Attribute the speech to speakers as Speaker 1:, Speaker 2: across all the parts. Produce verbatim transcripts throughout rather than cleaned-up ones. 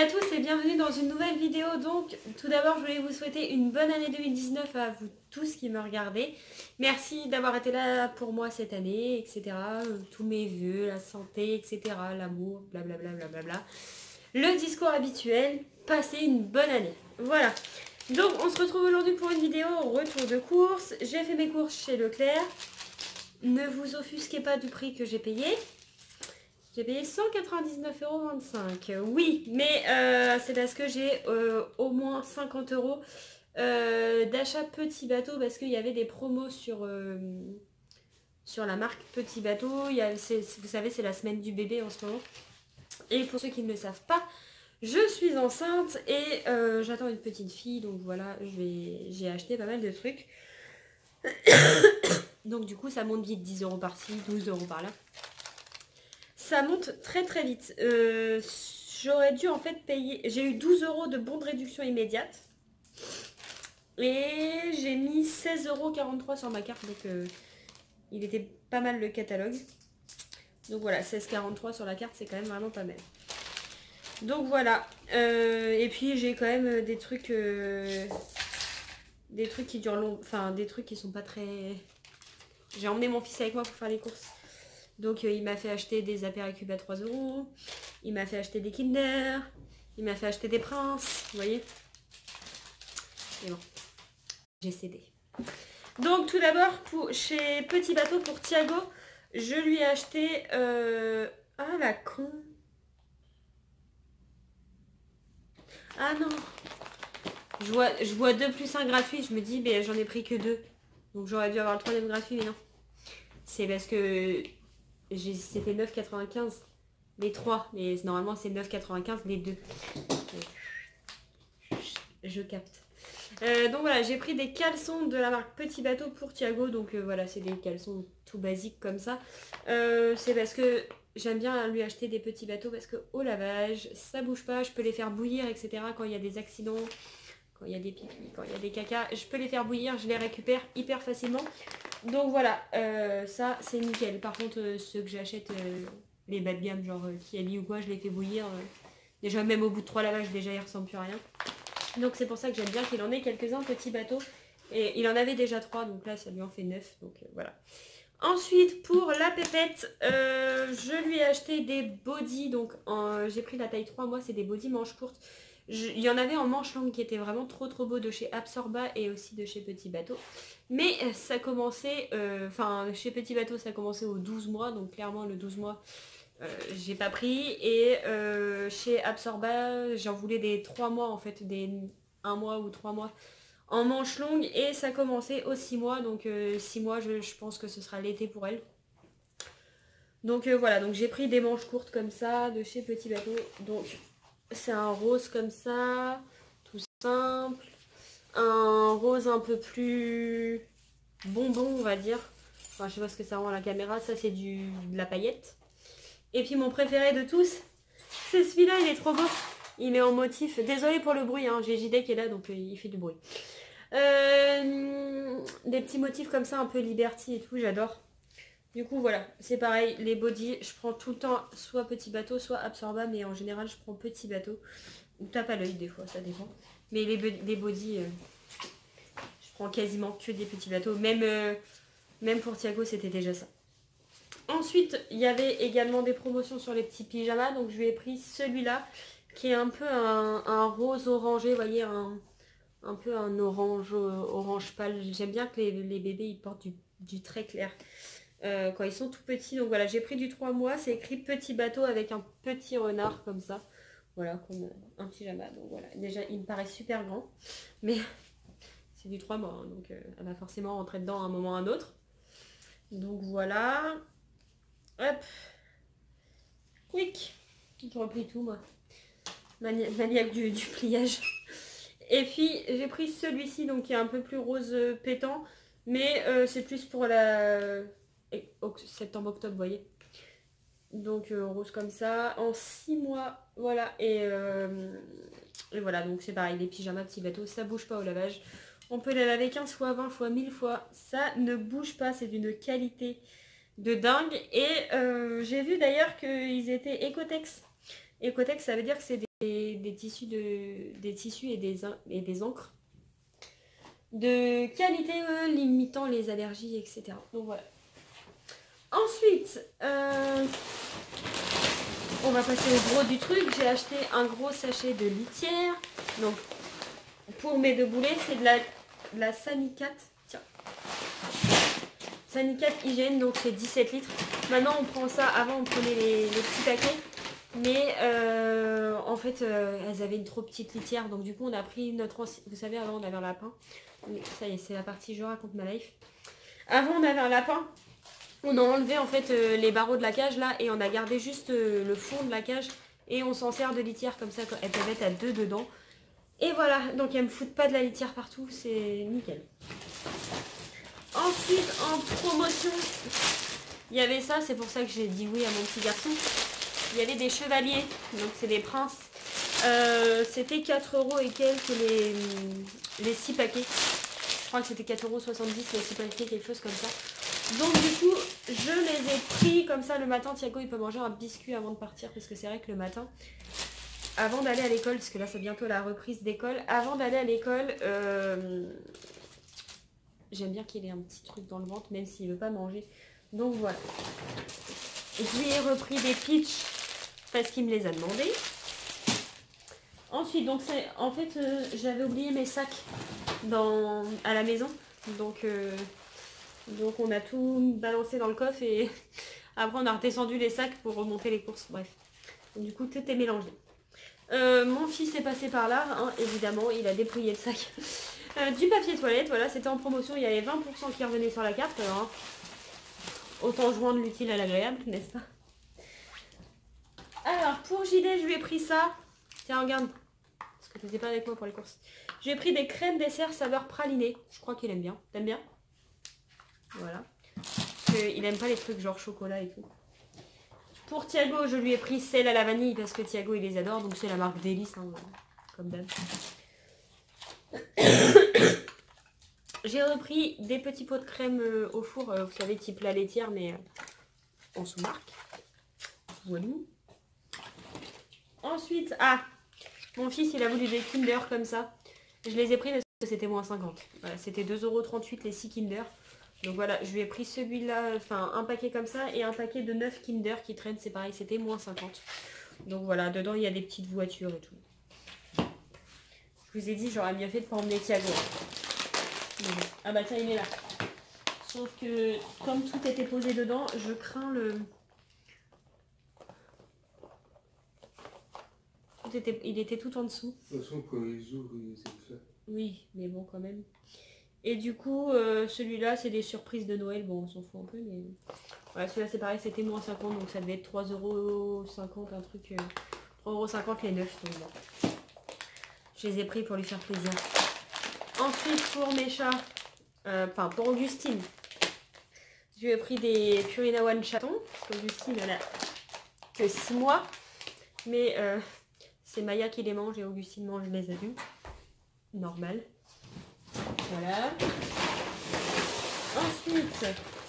Speaker 1: à tous et bienvenue dans une nouvelle vidéo. Donc tout d'abord je voulais vous souhaiter une bonne année deux mille dix-neuf à vous tous qui me regardez. Merci d'avoir été là pour moi cette année, et cetera. Tous mes vœux, la santé, et cetera. L'amour, blablabla, blablabla. Le discours habituel, passez une bonne année. Voilà. Donc on se retrouve aujourd'hui pour une vidéo retour de course. J'ai fait mes courses chez Leclerc. Ne vous offusquez pas du prix que j'ai payé. J'ai payé cent quatre-vingt-dix-neuf euros vingt-cinq. Oui, mais euh, c'est parce que j'ai euh, au moins cinquante euros euh, d'achat Petit Bateau parce qu'il y avait des promos sur, euh, sur la marque Petit Bateau. Il y a, c'est, vous savez, c'est la semaine du bébé en ce moment. Et pour ceux qui ne le savent pas, je suis enceinte et euh, j'attends une petite fille. Donc voilà, je vais, j'ai acheté pas mal de trucs. Donc du coup, ça monte vite, dix euros par-ci, douze euros par-là. Ça monte très très vite. Euh, J'aurais dû en fait payer... J'ai eu douze euros de bons de réduction immédiate. Et j'ai mis seize euros quarante-trois sur ma carte. Donc euh, il était pas mal le catalogue. Donc voilà, seize euros quarante-trois sur la carte, c'est quand même vraiment pas mal. Donc voilà. Euh, et puis j'ai quand même des trucs... Euh, des trucs qui durent long... Enfin, des trucs qui sont pas très... J'ai emmené mon fils avec moi pour faire les courses. Donc euh, il m'a fait acheter des apéritifs à trois euros, il m'a fait acheter des Kinder, il m'a fait acheter des Princes, vous voyez. Et bon, j'ai cédé. Donc tout d'abord, pour chez Petit Bateau pour Thiago, je lui ai acheté... Euh... Ah la con. Ah non. Je vois, je vois deux plus un gratuit, je me dis, mais j'en ai pris que deux. Donc j'aurais dû avoir le troisième gratuit, mais non. C'est parce que... C'était neuf euros quatre-vingt-quinze les trois, mais normalement c'est neuf euros quatre-vingt-quinze les deux. Je capte. Euh, donc voilà, j'ai pris des caleçons de la marque Petit Bateau pour Thiago. Donc euh, voilà, c'est des caleçons tout basiques comme ça. Euh, c'est parce que j'aime bien lui acheter des petits bateaux parce que au lavage, ça bouge pas. Je peux les faire bouillir, et cetera. Quand il y a des accidents, quand il y a des pipis, quand il y a des caca, je peux les faire bouillir, je les récupère hyper facilement. Donc voilà, euh, ça c'est nickel. Par contre, euh, ceux que j'achète, euh, les bas de gamme, genre euh, Kiabi ou quoi, je les fais bouillir. Euh, déjà, même au bout de trois lavages, déjà, ils ressemblent plus à rien. Donc c'est pour ça que j'aime bien qu'il en ait quelques-uns petits bateaux. Et il en avait déjà trois, donc là, ça lui en fait neuf. Donc euh, voilà. Ensuite, pour la pépette, euh, je lui ai acheté des bodys. Donc euh, j'ai pris la taille trois, moi, c'est des bodys manches courtes. Je, il y en avait en manche longue qui étaient vraiment trop trop beaux de chez Absorba et aussi de chez Petit Bateau. Mais ça commençait, enfin euh, chez Petit Bateau ça commençait aux douze mois, donc clairement le douze mois euh, j'ai pas pris. Et euh, chez Absorba j'en voulais des trois mois en fait, des un mois ou trois mois en manche longue. Et ça commençait aux six mois, donc euh, six mois je, je pense que ce sera l'été pour elle. Donc euh, voilà, donc j'ai pris des manches courtes comme ça de chez Petit Bateau. Donc c'est un rose comme ça, tout simple. Un rose un peu plus bonbon, on va dire. Enfin, je sais pas ce que ça rend à la caméra. Ça, c'est du de la paillette. Et puis mon préféré de tous, c'est celui-là. Il est trop beau. Il met en motif. Désolée pour le bruit, hein. J'ai J D qui est là, donc euh, il fait du bruit. Euh, des petits motifs comme ça, un peu Liberty et tout. J'adore. Du coup, voilà, c'est pareil, les bodys, je prends tout le temps soit Petit Bateau, soit Absorba, mais en général, je prends Petit Bateau. Ou tape à l'œil, des fois, ça dépend. Mais les, les bodys, euh, je prends quasiment que des Petits Bateaux. Même, euh, même pour Thiago, c'était déjà ça. Ensuite, il y avait également des promotions sur les petits pyjamas. Donc, je lui ai pris celui-là, qui est un peu un, un rose orangé, vous voyez, un, un peu un orange, orange pâle. J'aime bien que les, les bébés, ils portent du, du très clair. Euh, quand ils sont tout petits. Donc voilà, j'ai pris du trois mois, c'est écrit Petit Bateau avec un petit renard comme ça, voilà, comme un pyjama. Donc voilà, déjà il me paraît super grand, mais c'est du trois mois, hein, donc euh, elle va forcément rentrer dedans à un moment ou à un autre. Donc voilà, hop, quick, j'ai repris tout moi, Mani maniaque du, du pliage. Et puis j'ai pris celui-ci, donc qui est un peu plus rose pétant, mais euh, c'est plus pour la... septembre-octobre, vous voyez. Donc euh, rose comme ça, en six mois, voilà. Et, euh, et voilà, donc c'est pareil, les pyjamas Petit Bateau, ça bouge pas au lavage. On peut les laver quinze fois, vingt fois, mille fois, ça ne bouge pas, c'est d'une qualité de dingue. Et euh, j'ai vu d'ailleurs qu'ils étaient Ecotex. Ecotex, ça veut dire que c'est des, des tissus, de, des tissus et, des, et des encres de qualité euh, limitant les allergies, et cetera. Donc voilà. Ensuite, euh, on va passer au gros du truc. J'ai acheté un gros sachet de litière. Donc, pour mes deux boulets, c'est de la, de la Sanicat. Tiens. Sanicat Hygiène, donc c'est dix-sept litres. Maintenant, on prend ça. Avant, on prenait les, les petits paquets. Mais euh, en fait, euh, elles avaient une trop petite litière. Donc, du coup, on a pris notre... Vous savez, avant, on avait un lapin. Ça y est, c'est la partie je raconte ma life. Avant, on avait un lapin. On a enlevé en fait euh, les barreaux de la cage là et on a gardé juste euh, le fond de la cage et on s'en sert de litière comme ça, elles peuvent être à deux dedans. Et voilà, donc elles me foutent pas de la litière partout, c'est nickel. Ensuite, en promotion, il y avait ça, c'est pour ça que j'ai dit oui à mon petit garçon. Il y avait des chevaliers, donc c'est des princes. Euh, C'était quatre euros et quelques les, les six paquets. Je crois que c'était quatre euros soixante-dix les six paquets, quelque chose comme ça. Donc du coup, je les ai pris comme ça le matin. Thiago, il peut manger un biscuit avant de partir parce que c'est vrai que le matin, avant d'aller à l'école, parce que là c'est bientôt la reprise d'école, avant d'aller à l'école, euh, j'aime bien qu'il ait un petit truc dans le ventre, même s'il ne veut pas manger. Donc voilà. Je lui ai repris des pitchs parce qu'il me les a demandés. Ensuite, donc c'est en fait, euh, j'avais oublié mes sacs dans, à la maison. Donc... Euh, Donc on a tout balancé dans le coffre et après on a redescendu les sacs pour remonter les courses. Bref, donc, du coup tout est mélangé. Euh, mon fils est passé par là, hein, évidemment, il a dépouillé le sac. Euh, du papier toilette, voilà, c'était en promotion, il y avait vingt pour cent qui revenaient sur la carte. Alors, hein, autant joindre l'utile à l'agréable, n'est-ce pas? Alors pour J D, je lui ai pris ça. Tiens, regarde, parce que tu n'étais pas avec moi pour les courses. J'ai pris des crèmes dessert saveur pralinée. Je crois qu'il aime bien. T'aimes bien? Voilà. Parce qu'il aime pas les trucs genre chocolat et tout. Pour Thiago, je lui ai pris celle à la vanille parce que Thiago il les adore. Donc c'est la marque Délice, hein, comme d'hab. J'ai repris des petits pots de crème euh, au four. Euh, vous savez, type la laitière, mais euh, en sous-marque. Voilà. Ensuite, ah, mon fils il a voulu des Kinder comme ça. Je les ai pris parce que c'était moins cinquante. Voilà, c'était deux euros trente-huit les six Kinder. Donc voilà, je lui ai pris celui-là, enfin un paquet comme ça et un paquet de neuf Kinder qui traînent, c'est pareil, c'était moins cinquante. Donc voilà, dedans il y a des petites voitures et tout. Je vous ai dit, j'aurais mieux fait de pas emmener Thiago. Ah bah tiens, il est là. Sauf que comme tout était posé dedans, je crains le... Tout était... Il était tout en dessous.
Speaker 2: De toute façon, quand ils ouvrent, ils essaient de faire.
Speaker 1: Oui, mais bon quand même. Et du coup, euh, celui-là, c'est des surprises de Noël. Bon, on s'en fout un peu, mais... Voilà, celui-là, c'est pareil, c'était moins cinquante, donc ça devait être trois euros cinquante, un truc... Euh... trois euros cinquante les neuf, donc bon. Je les ai pris pour lui faire plaisir. Ensuite, pour mes chats, euh, enfin, pour Augustine, je lui ai pris des Purina One chatons. Parce qu'Augustine, elle a que six mois. Mais euh, c'est Maya qui les mange et Augustine mange les adultes. Normal. Voilà. Ensuite,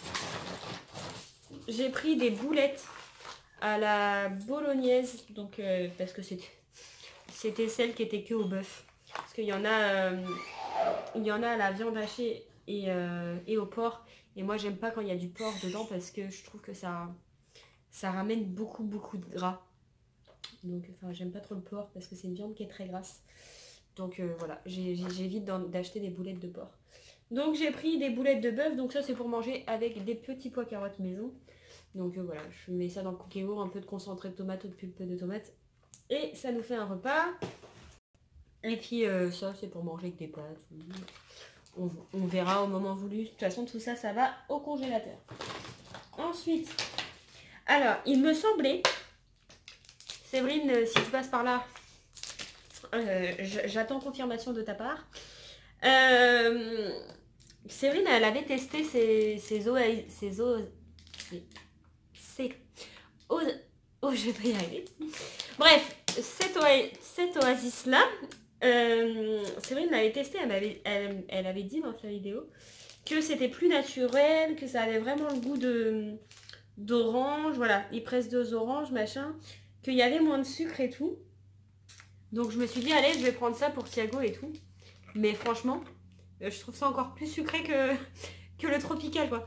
Speaker 1: j'ai pris des boulettes à la bolognaise, donc euh, parce que c'était c'était celle qui était que au bœuf. Parce qu'il y en a, euh, il y en a à la viande hachée et, euh, et au porc. Et moi, j'aime pas quand il y a du porc dedans parce que je trouve que ça, ça ramène beaucoup beaucoup de gras. Donc, enfin, j'aime pas trop le porc parce que c'est une viande qui est très grasse. Donc euh, voilà, j'évite d'acheter des boulettes de porc. Donc j'ai pris des boulettes de bœuf, donc ça c'est pour manger avec des petits pois carottes maison. Donc euh, voilà, je mets ça dans le cookéo, un peu de concentré de tomate ou de pulpe de tomate. Et ça nous fait un repas. Et puis euh, ça c'est pour manger avec des pâtes. On, on verra au moment voulu. De toute façon tout ça, ça va au congélateur. Ensuite, alors il me semblait, Séverine, si tu passes par là, Euh, j'attends confirmation de ta part. Euh, Séverine, elle avait testé ses, ses eaux, ses eaux, ses, eaux, oh, je vais pas y arriver. Bref, cette, cette oasis là, euh, Séverine l'avait testé, elle, avait, elle, elle avait dit dans sa vidéo que c'était plus naturel, que ça avait vraiment le goût de d'orange. Voilà, ils pressent deux oranges, machin. qu'il y avait moins de sucre et tout. Donc je me suis dit, allez, je vais prendre ça pour Thiago et tout. Mais franchement, je trouve ça encore plus sucré que, que le tropical, quoi.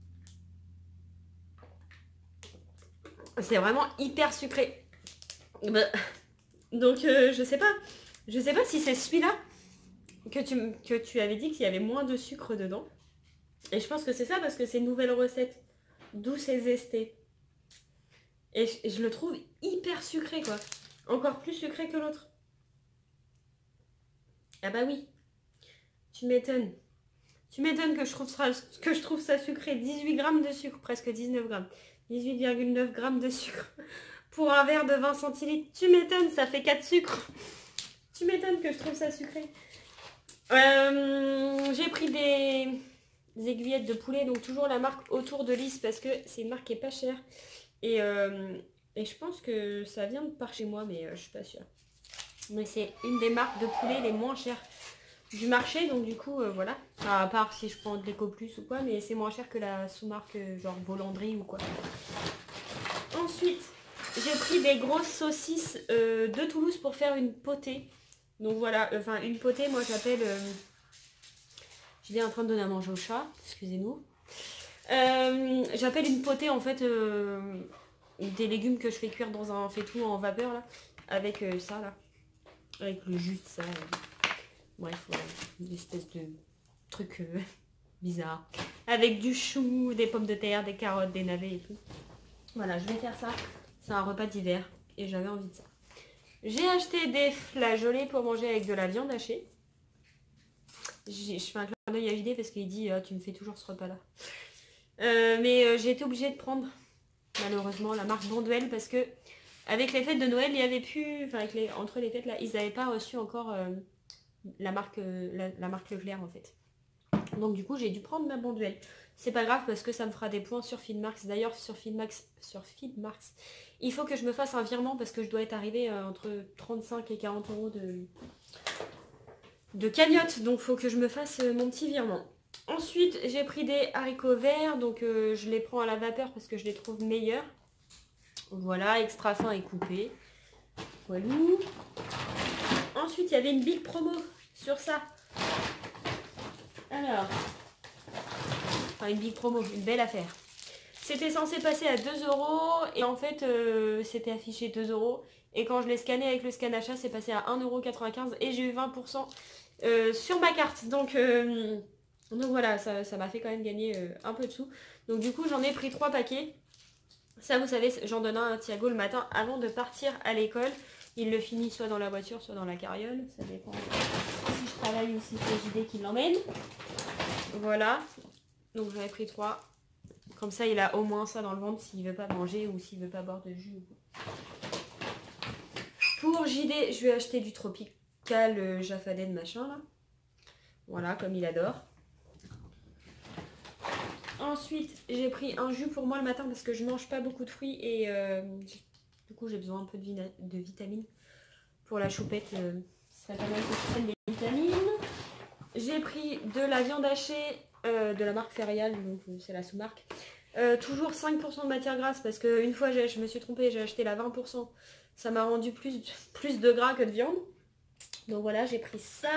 Speaker 1: C'est vraiment hyper sucré. Donc euh, je sais pas. Je sais pas si c'est celui-là que tu, que tu avais dit qu'il y avait moins de sucre dedans. Et je pense que c'est ça parce que c'est une nouvelle recette. Douce et zestée. Et je, je le trouve hyper sucré, quoi. Encore plus sucré que l'autre. Ah bah oui. Tu m'étonnes. Tu m'étonnes que je trouve ça, que je trouve ça sucré. dix-huit grammes de sucre, presque dix-neuf grammes. dix-huit virgule neuf grammes de sucre. Pour un verre de vingt centilitres. Tu m'étonnes, ça fait quatre sucres. Tu m'étonnes que je trouve ça sucré. Euh, J'ai pris des, des aiguillettes de poulet. Donc toujours la marque Autour de Lys. Parce que c'est une marque qui est pas chère. Et, euh, et je pense que ça vient de par chez moi. Mais euh, je suis pas sûre. Mais c'est une des marques de poulet les moins chères du marché, donc du coup euh, voilà, enfin, à part si je prends de l'éco plus ou quoi, mais c'est moins cher que la sous-marque euh, genre Volandry ou quoi. Ensuite j'ai pris des grosses saucisses euh, de Toulouse pour faire une potée, donc voilà, enfin euh, une potée moi j'appelle euh... j'étais en train de donner à manger au chat, excusez-nous, euh, j'appelle une potée en fait euh, des légumes que je fais cuire dans un faitout en vapeur là, avec euh, ça là, avec le jus de ça euh. Bref, voilà, une espèce de truc euh, bizarre. Avec du chou, des pommes de terre, des carottes, des navets et tout. Voilà, je vais faire ça. C'est un repas d'hiver et j'avais envie de ça. J'ai acheté des flageolets pour manger avec de la viande hachée. Je fais un clin d'œil à J D parce qu'il dit oh, tu me fais toujours ce repas là. Euh, mais euh, j'ai été obligée de prendre malheureusement la marque Bonduelle parce que avec les fêtes de Noël, il y avait plus. Enfin, avec les, entre les fêtes là, ils n'avaient pas reçu encore. Euh, La marque, la, la marque Leclerc en fait. Donc du coup j'ai dû prendre ma Bonduelle. C'est pas grave parce que ça me fera des points sur Feedmarks. D'ailleurs sur Feedmarks, sur Feedmarks, il faut que je me fasse un virement parce que je dois être arrivée euh, entre trente-cinq et quarante euros de, de cagnotte. Donc il faut que je me fasse euh, mon petit virement. Ensuite j'ai pris des haricots verts. Donc euh, je les prends à la vapeur parce que je les trouve meilleurs. Voilà, extra fin et coupé. Voilà. Ensuite il y avait une big promo sur ça. Alors, enfin une big promo, une belle affaire. C'était censé passer à deux euros et en fait euh, c'était affiché deux euros. Et quand je l'ai scanné avec le scan achat, c'est passé à un euro quatre-vingt-quinze et j'ai eu vingt pour cent euh, sur ma carte. Donc, euh, donc voilà, ça m'a fait quand même gagner euh, un peu de sous. Donc du coup j'en ai pris trois paquets. Ça vous savez, j'en donne un à Thiago le matin avant de partir à l'école. Il le finit soit dans la voiture, soit dans la carriole. Ça dépend si je travaille ou si c'est J D qui l'emmène. Voilà. Donc j'en ai pris trois. Comme ça, il a au moins ça dans le ventre s'il veut pas manger ou s'il veut pas boire de jus. Pour J D, je vais acheter du tropical euh, Jaffaden machin là. Voilà, comme il adore. Ensuite, j'ai pris un jus pour moi le matin parce que je mange pas beaucoup de fruits et euh, du coup j'ai besoin un peu de, de vitamines pour la choupette. Euh, ce serait pas mal que je prenne des vitamines. J'ai pris de la viande hachée euh, de la marque Ferial, donc euh, c'est la sous-marque. Euh, toujours cinq pour cent de matière grasse parce qu'une fois je me suis trompée, j'ai acheté la vingt pour cent. Ça m'a rendu plus, plus de gras que de viande. Donc voilà, j'ai pris ça.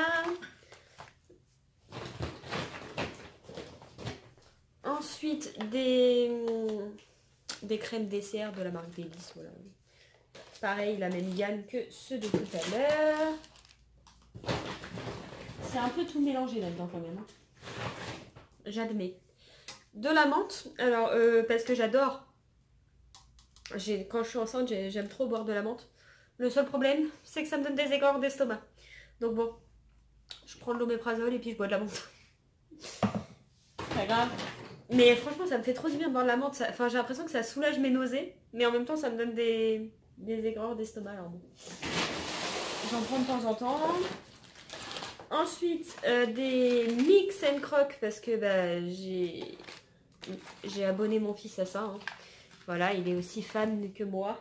Speaker 1: Ensuite, des, des crèmes dessert de la marque Baileys. Voilà. Pareil, la même gamme que ceux de tout à l'heure. C'est un peu tout mélangé là-dedans quand même. Hein. J'admets. De la menthe. Alors, euh, parce que j'adore. Quand je suis enceinte, j'aime trop boire de la menthe. Le seul problème, c'est que ça me donne des égorges d'estomac. Donc bon, je prends de l'oméprazole et puis je bois de la menthe. Pas grave. Mais franchement, ça me fait trop du bien de boire de la menthe. Ça... Enfin, j'ai l'impression que ça soulage mes nausées. Mais en même temps, ça me donne des, des aigreurs d'estomac. Alors bon. J'en prends de temps en temps. Ensuite, euh, des mix and crocs. Parce que bah, j'ai j'ai abonné mon fils à ça. Hein. Voilà, il est aussi fan que moi.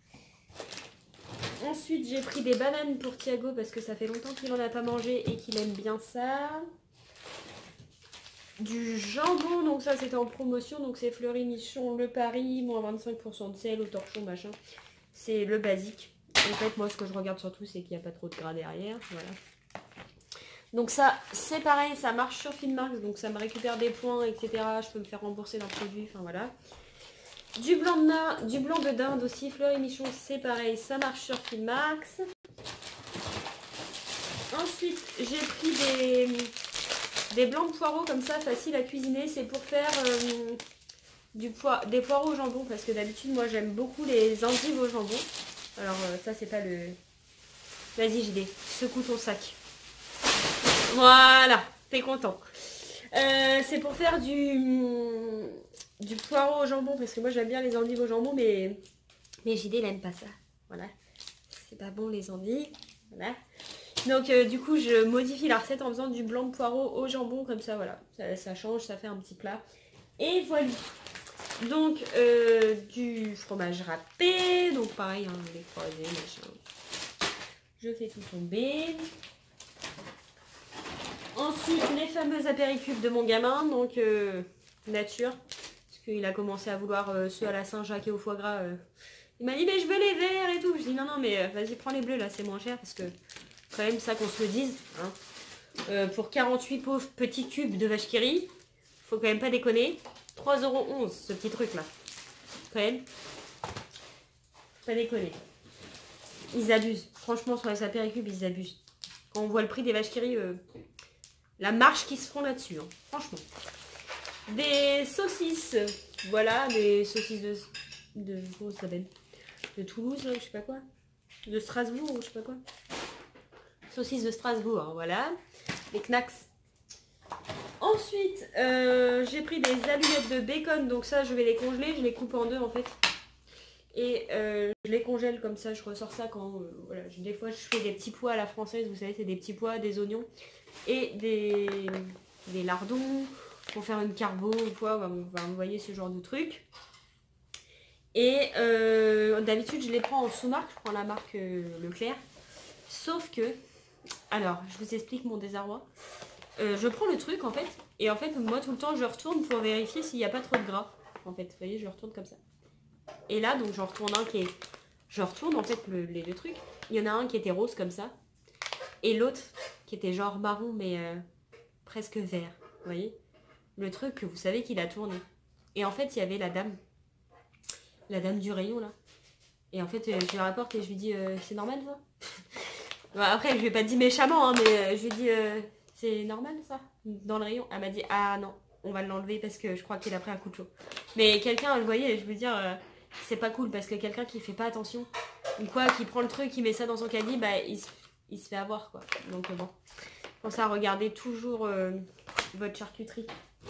Speaker 1: Ensuite, j'ai pris des bananes pour Thiago. Parce que ça fait longtemps qu'il n'en a pas mangé et qu'il aime bien ça. Du jambon, donc ça c'était en promotion, donc c'est Fleury Michon, Le Paris, moins vingt-cinq pour cent de sel, au torchon, machin. C'est le basique. En fait, moi, ce que je regarde surtout, c'est qu'il n'y a pas trop de gras derrière. Voilà. Donc ça, c'est pareil, ça marche sur Finmarks. Donc ça me récupère des points, et cetera. Je peux me faire rembourser d'un produit. Enfin, voilà. Du blanc de, na... du blanc de dinde aussi. Fleur et Michon, c'est pareil. Ça marche sur Finmarks. Ensuite, j'ai pris des... des blancs de poireaux comme ça, facile à cuisiner. C'est pour faire... Euh... Du poi... des poireaux au jambon, parce que d'habitude moi j'aime beaucoup les endives au jambon. Alors euh, ça c'est pas le... Vas-y J D, secoue ton sac. Voilà, t'es content. Euh, c'est pour faire du... du poireau au jambon, parce que moi j'aime bien les endives au jambon, mais... Mais J D il aime pas ça. Voilà, c'est pas bon les endives. Voilà. Donc euh, du coup je modifie la recette en faisant du blanc de poireau au jambon, comme ça voilà. Ça, ça change, ça fait un petit plat. Et voilà. Donc euh, du fromage râpé, donc pareil, hein, les croisés, machin. Je fais tout tomber. Ensuite les fameux apéricubes de mon gamin, donc euh, nature, parce qu'il a commencé à vouloir euh, ceux à la Saint-Jacques et au foie gras. Euh. Il m'a dit mais je veux les verts et tout. Je dis non non mais euh, vas-y prends les bleus là, c'est moins cher parce que quand même ça qu'on se le dise. Hein. Euh, pour quarante-huit pauvres petits cubes de vache qui rit, faut quand même pas déconner. trois euros onze ce petit truc là. Quand même. Pas déconner. Ils abusent. Franchement sur les apéricubes ils abusent. Quand on voit le prix des vaches qui rient, euh, la marche qui se font là-dessus. Hein. Franchement. Des saucisses. Voilà, des saucisses de... de comment ça s'appelle, de Toulouse, là, je sais pas quoi. De Strasbourg, je sais pas quoi. Saucisses de Strasbourg, hein, voilà. Les knacks. Ensuite, euh, j'ai pris des allumettes de bacon. Donc ça, je vais les congeler. Je les coupe en deux, en fait. Et euh, je les congèle comme ça. Je ressors ça quand... Euh, voilà, je, des fois, je fais des petits pois à la française. Vous savez, c'est des petits pois, des oignons. Et des, des lardons. Pour faire une carbo ou quoi. Bah, vous voyez ce genre de truc. Et euh, d'habitude, je les prends en sous-marque. Je prends la marque euh, Leclerc. Sauf que... Alors, je vous explique mon désarroi. Euh, je prends le truc en fait, et en fait moi tout le temps je retourne pour vérifier s'il n'y a pas trop de gras. En fait, vous voyez, je retourne comme ça. Et là donc j'en retourne un qui est... Je retourne en fait le, les deux trucs. Il y en a un qui était rose comme ça, et l'autre qui était genre marron mais euh, presque vert. Vous voyez, le truc que vous savez qu'il a tourné. Et en fait il y avait la dame, la dame du rayon là. Et en fait euh, je lui rapporte et je lui dis euh, c'est normal ça. Bon, après je lui ai pas dit méchamment hein, mais euh, je lui ai dit... Euh, c'est normal ça dans le rayon. Elle m'a dit ah non, on va l'enlever parce que je crois qu'il a pris un coup de chaud. Mais quelqu'un, vous voyez, je veux dire, euh, c'est pas cool parce que quelqu'un qui fait pas attention ou quoi, qui prend le truc, qui met ça dans son caddie, bah il, il se fait avoir quoi. Donc euh, bon, pensez à regarder toujours euh, votre charcuterie.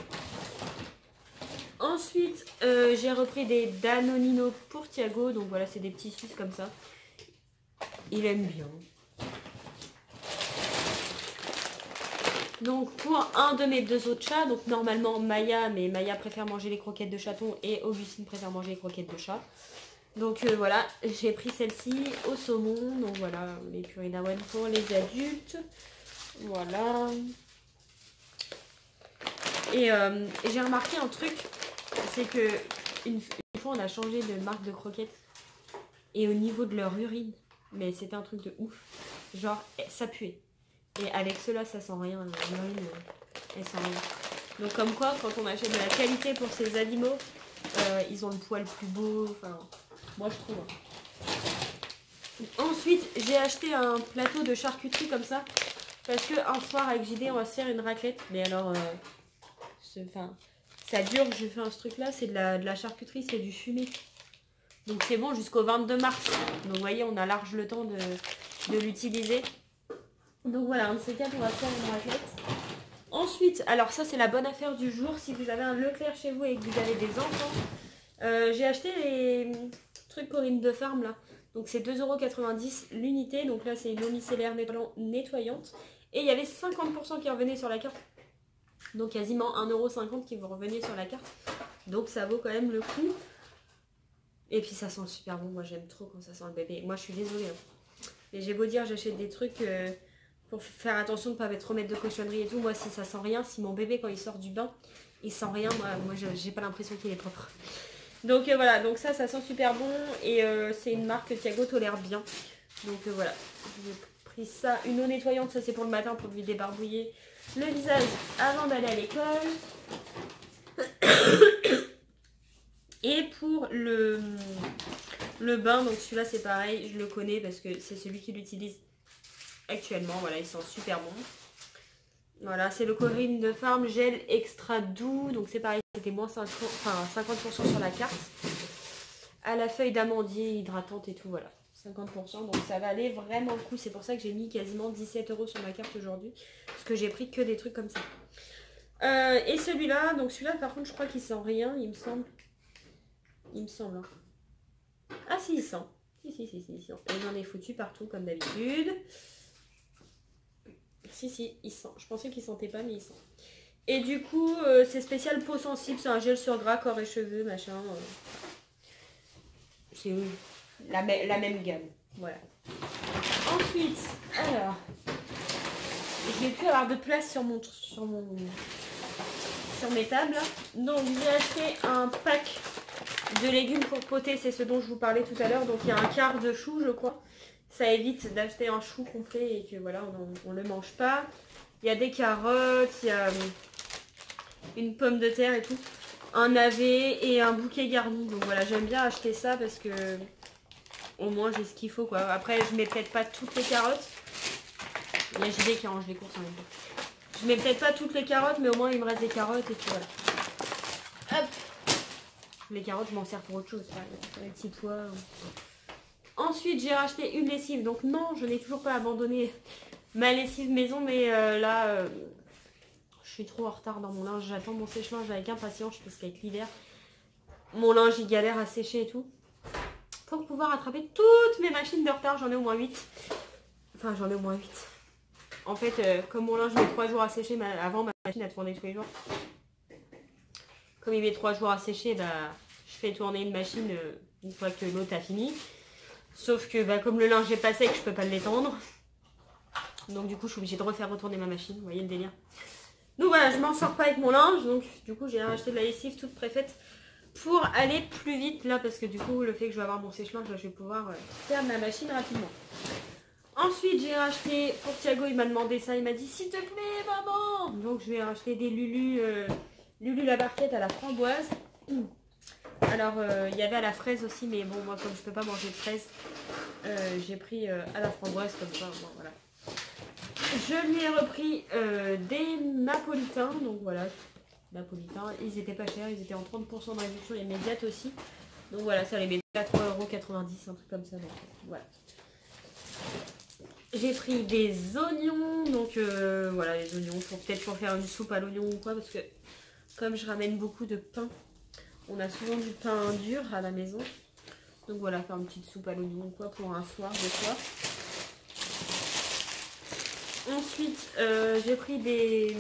Speaker 1: Ensuite, euh, j'ai repris des Danonino pour Thiago. Donc voilà, c'est des petits suces comme ça. Il aime bien. Donc pour un de mes deux autres chats, donc normalement Maya, mais Maya préfère manger les croquettes de chaton et Augustine préfère manger les croquettes de chat. Donc euh, voilà, j'ai pris celle-ci au saumon, donc voilà, les purées d'avoine pour les adultes. Voilà. Et, euh, et j'ai remarqué un truc, c'est que une, une fois on a changé de marque de croquettes et au niveau de leur urine, mais c'était un truc de ouf, genre ça puait. Et avec cela, ça sent rien. L'urine, elle sent rien. Donc comme quoi, quand on achète de la qualité pour ces animaux, euh, ils ont le poil plus beau. Enfin, moi je trouve. Ensuite, j'ai acheté un plateau de charcuterie comme ça. Parce que un soir avec J D, on va se faire une raclette. Mais alors, euh, enfin, ça dure que je fais un ce truc là. C'est de la, de la charcuterie, c'est du fumé. Donc c'est bon jusqu'au vingt-deux mars. Donc vous voyez, on a large le temps de, de l'utiliser. Donc voilà, un de ces quatre, on va faire une raclette. Ensuite, alors ça c'est la bonne affaire du jour. Si vous avez un Leclerc chez vous et que vous avez des enfants, euh, j'ai acheté les trucs Corinne de Farm là. Donc c'est deux euros quatre-vingt-dix l'unité. Donc là c'est une eau micellaire nettoyante. Et il y avait cinquante pour cent qui revenaient sur la carte. Donc quasiment un euro cinquante qui vous revenaient sur la carte. Donc ça vaut quand même le coup. Et puis ça sent super bon. Moi j'aime trop quand ça sent le bébé. Moi je suis désolée. Hein. Mais j'ai beau dire j'achète des trucs... Euh, pour faire attention de ne pas trop mettre de cochonneries et tout. Moi, si ça sent rien, si mon bébé, quand il sort du bain, il sent rien, moi, moi j'ai pas l'impression qu'il est propre. Donc euh, voilà, donc ça, ça sent super bon. Et euh, c'est une marque que Thiago tolère bien. Donc euh, voilà, j'ai pris ça. Une eau nettoyante, ça c'est pour le matin, pour lui débarbouiller le visage avant d'aller à l'école. Et pour le, le bain, donc celui-là c'est pareil, je le connais parce que c'est celui qu'il utilise actuellement. Voilà, il sent super bon. Voilà, c'est le Corinne de Farm Gel Extra Doux. Donc c'est pareil, c'était moins cinquante pour cent sur la carte. À la feuille d'amandier hydratante et tout, voilà. cinquante pour cent, donc ça va aller vraiment le coup. C'est pour ça que j'ai mis quasiment dix-sept euros sur ma carte aujourd'hui. Parce que j'ai pris que des trucs comme ça. Euh, et celui-là, donc celui-là par contre je crois qu'il sent rien, il me semble. Il me semble. Hein. Ah si, il sent. Si, si, si, si, il sent. Et j'en ai foutu partout comme d'habitude. Si, si, il sent. Je pensais qu'il sentait pas, mais il sent. Et du coup, euh, c'est spécial peau sensible. C'est un gel sur gras, corps et cheveux, machin. Euh. C'est la, la même gamme. Voilà. Ensuite, alors, je vais plus avoir de place sur mon, sur mon, sur mes tables. Donc, j'ai acheté un pack de légumes pour poter. C'est ce dont je vous parlais tout à l'heure. Donc, il y a un quart de chou, je crois. Ça évite d'acheter un chou complet et que voilà, on ne le mange pas. Il y a des carottes, il y a une pomme de terre et tout. Un navet et un bouquet garni. Donc voilà, j'aime bien acheter ça parce que au moins j'ai ce qu'il faut quoi. Après, je mets peut-être pas toutes les carottes. Il y a J D qui arrange les courses en même temps. Je mets peut-être pas toutes les carottes, mais au moins il me reste des carottes et puis voilà. Hop. Les carottes, je m'en sers pour autre chose. Les petits pois. Ensuite, j'ai racheté une lessive. Donc non, je n'ai toujours pas abandonné ma lessive maison. Mais euh, là, euh, je suis trop en retard dans mon linge. J'attends mon sèche-linge avec impatience. Parce qu'avec l'hiver, mon linge, il galère à sécher et tout. Pour pouvoir rattraper toutes mes machines de retard, j'en ai au moins huit. Enfin, j'en ai au moins huit. En fait, euh, comme mon linge met trois jours à sécher, ma... avant, ma machine a tourné tous les jours. Comme il met trois jours à sécher, bah, je fais tourner une machine euh, une fois que l'autre a fini. Sauf que bah, comme le linge est pas sec, je peux pas l'étendre. Donc du coup, je suis obligée de refaire retourner ma machine. Vous voyez le délire. Donc voilà, je m'en sors pas avec mon linge. Donc du coup, j'ai racheté de la lessive toute préfaite pour aller plus vite là. Parce que du coup, le fait que je vais avoir mon sèche-linge, je vais pouvoir euh, faire ma machine rapidement. Ensuite, j'ai racheté, pour Thiago, il m'a demandé ça. Il m'a dit, s'il te plaît, maman. Donc je vais racheter des Lulu, euh, Lulu la barquette à la framboise. Mmh. Alors, euh, il y avait à la fraise aussi, mais bon, moi, comme je peux pas manger de fraise, euh, j'ai pris euh, à la framboise comme ça. Bon, voilà. Je lui ai repris euh, des napolitains. Donc voilà, napolitains. Ils étaient pas chers, ils étaient en trente pour cent de réduction immédiate aussi. Donc voilà, ça les met quatre euros quatre-vingt-dix, un truc comme ça. Donc voilà. J'ai pris des oignons. Donc euh, voilà, les oignons, pour peut-être pour faire une soupe à l'oignon ou quoi, parce que comme je ramène beaucoup de pain. On a souvent du pain dur à la maison. Donc voilà, faire une petite soupe à l'oignon ou quoi pour un soir, deux soirs. Ensuite, euh, j'ai pris des...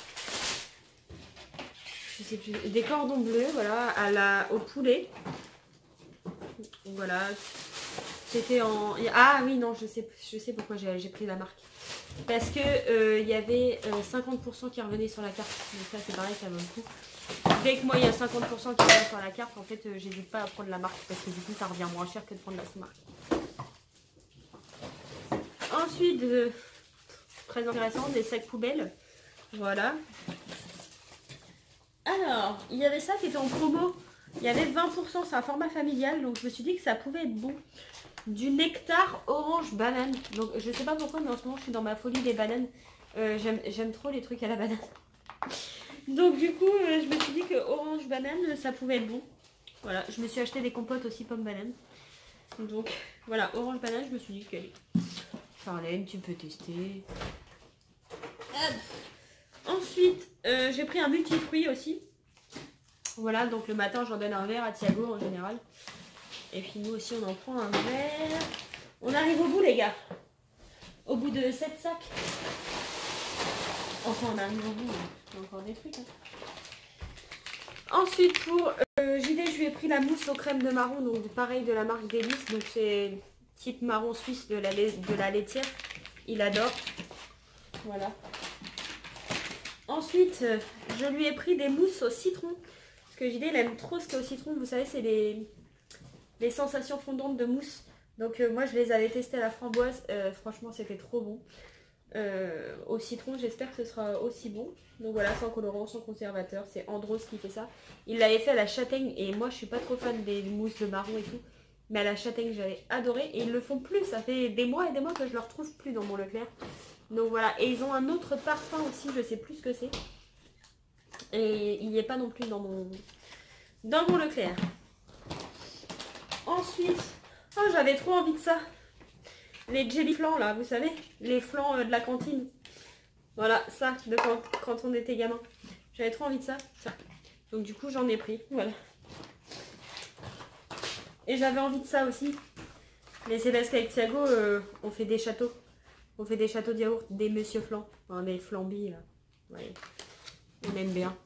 Speaker 1: Je sais plus, des cordons bleus, voilà, à la, au poulet. Voilà. C'était en... Ah oui, non, je sais, je sais pourquoi j'ai pris la marque. Parce que euh, il y avait euh, cinquante pour cent qui revenait sur la carte. Donc ça, c'est pareil, ça vaut le coup. Dès que moi il y a cinquante pour cent qui revient sur la carte, en fait euh, j'hésite pas à prendre la marque parce que du coup ça revient moins cher que de prendre la sous-marque. Ensuite, euh, très intéressant, des sacs poubelles. Voilà. Alors, il y avait ça qui était en promo. Il y avait vingt pour cent, c'est un format familial, donc je me suis dit que ça pouvait être bon. Du nectar orange banane. Donc je sais pas pourquoi, mais en ce moment je suis dans ma folie des bananes. Euh, J'aime trop les trucs à la banane. Donc du coup, euh, je me suis dit que orange banane, ça pouvait être bon. Voilà, je me suis acheté des compotes aussi pomme banane. Donc voilà, orange banane, je me suis dit que Charlène, tu peux tester. Hop. Ensuite, euh, j'ai pris un multifruit aussi. Voilà, donc le matin, j'en donne un verre à Thiago en général. Et puis nous aussi, on en prend un verre. On arrive au bout, les gars. Au bout de sept sacs. Enfin, on arrive au bout. Il y a encore des trucs. Hein. Ensuite, pour euh, J D, je lui ai pris la mousse aux crèmes de marron. Donc, pareil, de la marque Délice. Donc, c'est type marron suisse de la, de la laitière. Il adore. Voilà. Ensuite, euh, je lui ai pris des mousses au citron. Parce que J D il aime trop ce qu'il y a au citron. Vous savez, c'est les, les sensations fondantes de mousse. Donc euh, moi je les avais testés à la framboise. Euh, franchement c'était trop bon. Euh, au citron j'espère que ce sera aussi bon. Donc voilà, sans colorant, sans conservateur. C'est Andros qui fait ça. Il l'avait fait à la châtaigne. Et moi je suis pas trop fan des mousses de marron et tout. Mais à la châtaigne j'avais adoré. Et ils le font plus. Ça fait des mois et des mois que je le retrouve plus dans mon Leclerc. Donc voilà. Et ils ont un autre parfum aussi. Je sais plus ce que c'est. Et il n'y est pas non plus dans mon, dans mon Leclerc. Ensuite, oh, j'avais trop envie de ça. Les jelly flans là, vous savez, les flans euh, de la cantine. Voilà, ça, de quand, quand on était gamin. J'avais trop envie de ça. ça. Donc du coup, j'en ai pris. Voilà. Et j'avais envie de ça aussi. Mais c'est parce qu'avec Thiago, euh, on fait des châteaux. On fait des châteaux de yaourt, des monsieur flans. Enfin, des flambis là. Ouais. On aime bien.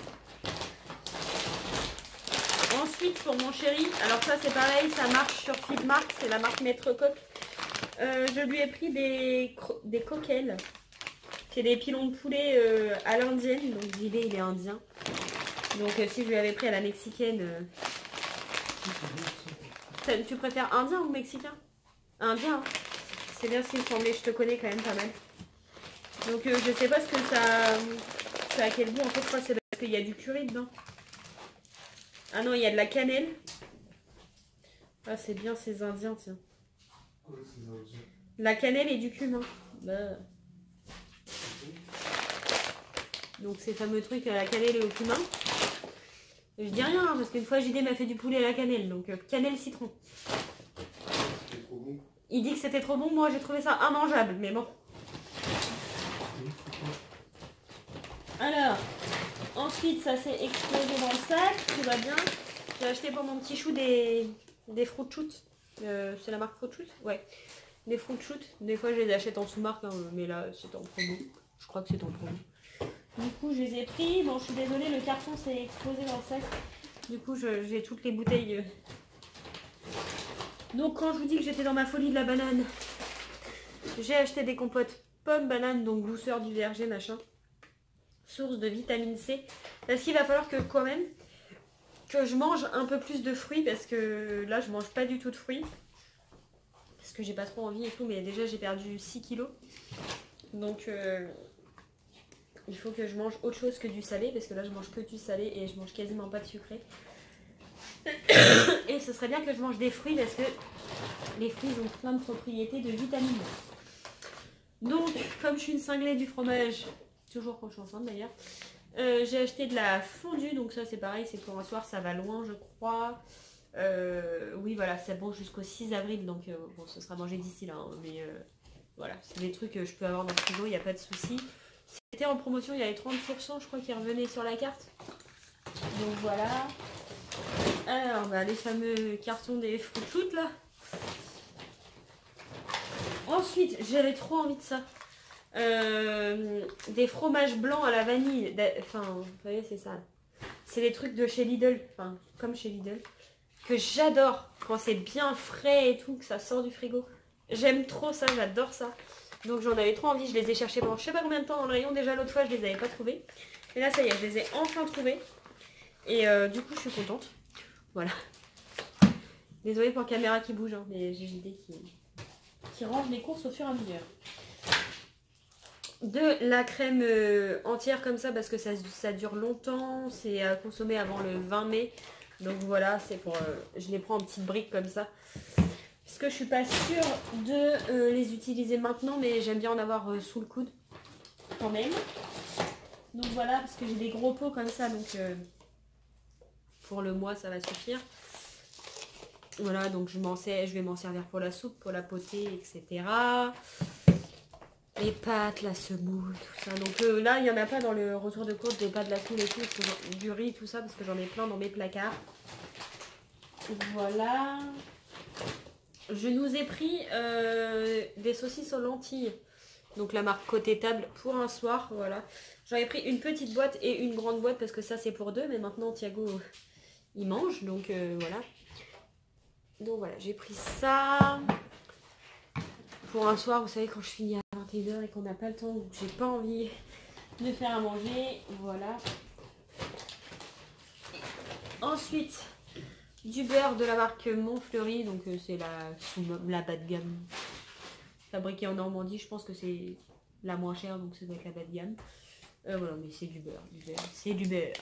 Speaker 1: Ensuite pour mon chéri, alors ça c'est pareil, ça marche sur Feedmark, c'est la marque Maître Coq. Euh, je lui ai pris des, des coquelles. C'est des pilons de poulet euh, à l'indienne, donc J D il est indien. Donc euh, si je lui avais pris à la mexicaine... Euh... Tu préfères indien ou mexicain? Indien, hein. C'est bien ce qu'il me semblait, je te connais quand même pas mal. Donc euh, je sais pas ce que ça... Ça a quel goût, en fait je crois que c'est parce qu'il y a du curry dedans. Ah non, il y a de la cannelle. Ah, c'est bien ces Indiens, tiens.
Speaker 2: Ouais, c'est indien.
Speaker 1: La cannelle et du cumin. Bah. Donc ces fameux trucs à la cannelle et au cumin. Je dis rien, hein, parce qu'une fois J D m'a fait du poulet à la cannelle. Donc euh, cannelle citron.
Speaker 2: C'est trop bon.
Speaker 1: Il dit que c'était trop bon, moi j'ai trouvé ça immangeable, mais bon. Alors, ensuite ça s'est explosé dans le sac, tout va bien. J'ai acheté pour mon petit chou des, des Fruit Shoot. Euh, c'est la marque Fruit Shoot? Ouais. Des Fruit Shoot. Des fois je les achète en sous-marque, hein, mais là c'est en promo. Je crois que c'est en promo. Du coup je les ai pris. Bon je suis désolée, le carton s'est explosé dans le sac. Du coup j'ai toutes les bouteilles. Donc quand je vous dis que j'étais dans ma folie de la banane, j'ai acheté des compotes pommes banane, donc douceur du verger machin. Source de vitamine C. Parce qu'il va falloir que quand même que je mange un peu plus de fruits, parce que là je mange pas du tout de fruits. Parce que j'ai pas trop envie et tout, mais déjà j'ai perdu six kilos. Donc euh, il faut que je mange autre chose que du salé, parce que là je mange que du salé et je mange quasiment pas de sucré. Et ce serait bien que je mange des fruits, parce que les fruits ont plein de propriétés de vitamines. Donc comme je suis une cinglée du fromage, toujours quand je suis enceinte d'ailleurs, euh, j'ai acheté de la fondue, donc ça c'est pareil, c'est pour un soir, ça va loin je crois. Euh, oui voilà, c'est bon jusqu'au six avril, donc euh, bon, ce sera mangé d'ici là, hein, mais euh, voilà, c'est des trucs que je peux avoir dans le frigo, il n'y a pas de souci. C'était en promotion, il y avait trente pour cent je crois qui revenait sur la carte. Donc voilà. Alors bah, les fameux cartons des Fruit Shoot là. Ensuite, j'avais trop envie de ça. Euh, des fromages blancs à la vanille. Enfin, vous voyez, c'est ça. C'est les trucs de chez Lidl. Enfin, comme chez Lidl. Que j'adore. Quand c'est bien frais et tout, que ça sort du frigo. J'aime trop ça, j'adore ça. Donc j'en avais trop envie. Je les ai cherchés pendant je sais pas combien de temps dans le rayon. Déjà l'autre fois, je les avais pas trouvés. Et là, ça y est, je les ai enfin trouvés. Et euh, du coup, je suis contente. Voilà. Désolée pour la caméra qui bouge, hein, mais j'ai l'idée qui... qui range les courses au fur et à mesure. De la crème euh, entière comme ça, parce que ça, ça dure longtemps. C'est à consommer avant le vingt mai. Donc voilà, c'est pour... Euh, je les prends en petites briques comme ça. Parce que je suis pas sûre de euh, les utiliser maintenant, mais j'aime bien en avoir euh, sous le coude quand même. Donc voilà, parce que j'ai des gros pots comme ça, donc euh, pour le mois ça va suffire. Voilà, donc je, m'en sais, je vais m'en servir pour la soupe, pour la potée, et cetera. Les pâtes, la semoule, tout ça. Donc euh, là, il n'y en a pas dans le retour de course des pâtes de la semoule et tout, du riz, tout ça, parce que j'en ai plein dans mes placards. Voilà. Je nous ai pris euh, des saucisses aux lentilles. Donc la marque Côté Table pour un soir, voilà. J'en ai pris une petite boîte et une grande boîte parce que ça c'est pour deux, mais maintenant Thiago il mange, donc euh, voilà. Donc voilà, j'ai pris ça pour un soir, vous savez, quand je finis à vingt et une heures et qu'on n'a pas le temps, ou que j'ai pas envie de faire à manger, voilà. Ensuite, du beurre de la marque Montfleury, donc euh, c'est la, la bas de gamme fabriquée en Normandie. Je pense que c'est la moins chère, donc ça doit être la bas de gamme. Euh, voilà, mais c'est du beurre, du beurre, c'est du beurre.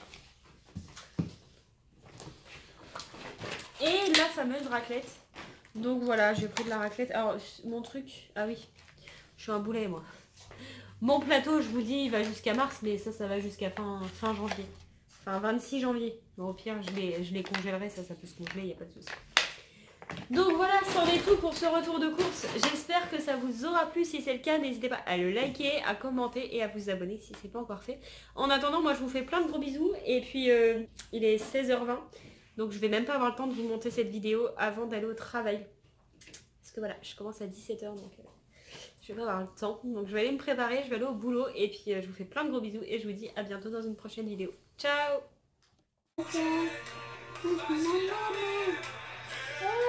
Speaker 1: Et la fameuse raclette. Donc voilà, j'ai pris de la raclette. Alors, mon truc, ah oui, je suis un boulet moi. Mon plateau, je vous dis, il va jusqu'à mars, mais ça, ça va jusqu'à fin, fin janvier. Enfin, vingt-six janvier. Bon, au pire, je les, je les congélerai, ça, ça peut se congeler, il n'y a pas de souci. Donc voilà, c'en est tout pour ce retour de course. J'espère que ça vous aura plu. Si c'est le cas, n'hésitez pas à le liker, à commenter et à vous abonner si ce n'est pas encore fait. En attendant, moi, je vous fais plein de gros bisous. Et puis, euh, il est seize heures vingt. Donc, je vais même pas avoir le temps de vous monter cette vidéo avant d'aller au travail. Parce que voilà, je commence à dix-sept heures, donc... Euh... je vais pas avoir le temps, donc je vais aller me préparer, je vais aller au boulot et puis euh, je vous fais plein de gros bisous et je vous dis à bientôt dans une prochaine vidéo. Ciao!